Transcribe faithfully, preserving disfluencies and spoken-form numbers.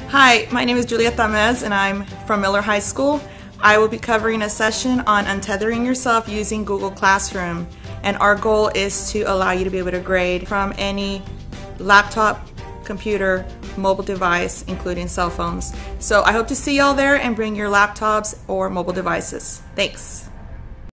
Hi, my name is Julia Tamez and I'm from Miller High School. I will be covering a session on untethering yourself using Google Classroom, and our goal is to allow you to be able to grade from any laptop, computer, mobile device, including cell phones. So I hope to see y'all there, and bring your laptops or mobile devices. Thanks.